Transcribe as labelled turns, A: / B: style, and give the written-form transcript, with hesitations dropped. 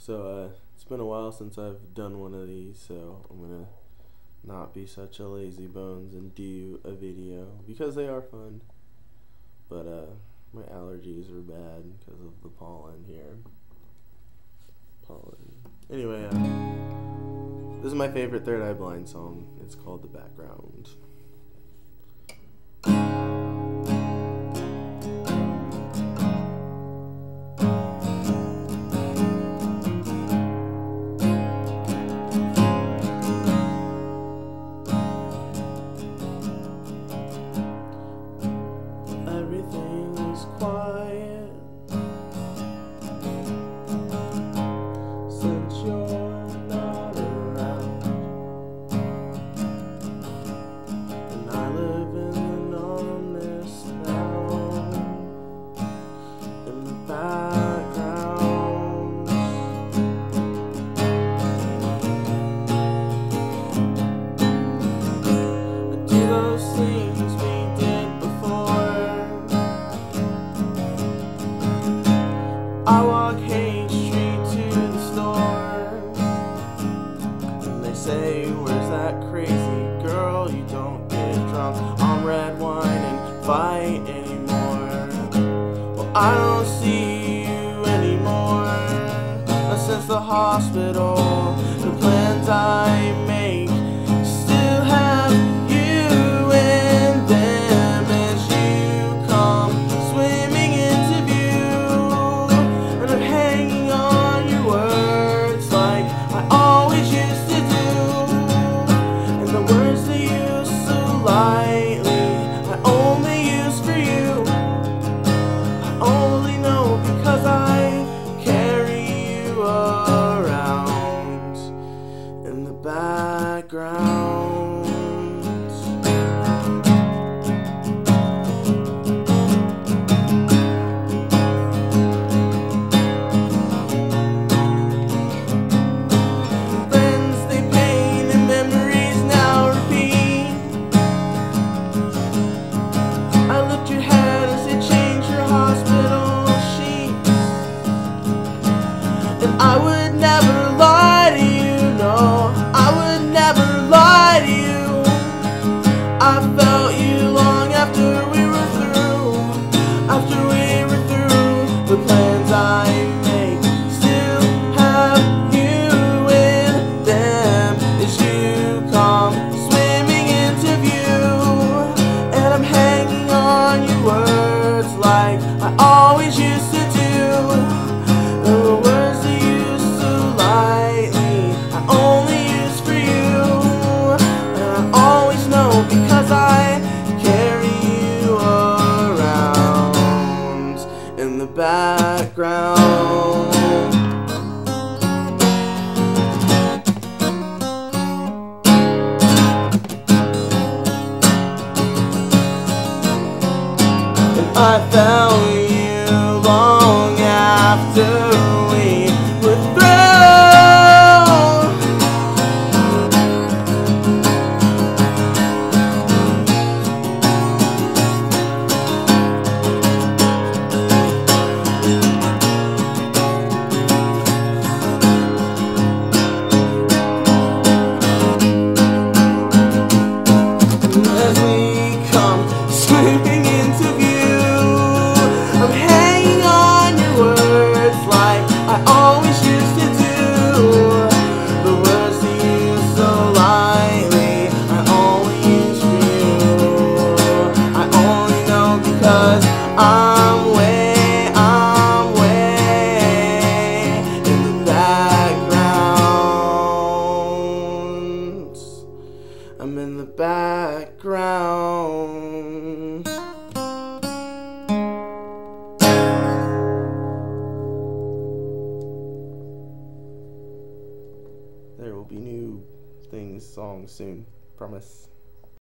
A: It's been a while since I've done one of these, so I'm gonna not be such a lazy bones and do a video because they are fun. But my allergies are bad because of the pollen here. Anyway, this is my favorite Third Eye Blind song. It's called The Background. Everything is quiet since you're not around, and I live in the numbness now. In the background, I do those things we did before. I walk Hayes Street to the store, and they say, "Where's that crazy girl? You don't get drunk on red wine and fight anymore." Well, I don't see you anymore. Since the hospital, the plans I make still have you in them as you come swimming into view. And I'm hanging on your words like I always used to do. And the words they use so lightly, I only use for you. I only know because I carry you around in the background. Friends they paint and memories now repeat. I lift your head as they change your hospital sheets. And I would never lie to you, no, I would never lie to you. I felt you long after we were through, after we were through. The plans I make still have you in them as you come swimming into view. And I'm hanging on your words like I always used to do. The words they use so lightly, I only use for you. And I always know because I carry you around in the background. And I found you long after we were through. As we come swimming into view, I'm hanging on your words like I always used to do. The words they use so lightly, I only use for you. I only know because I'm way in the background. I'm in the background. There will be new songs soon, promise.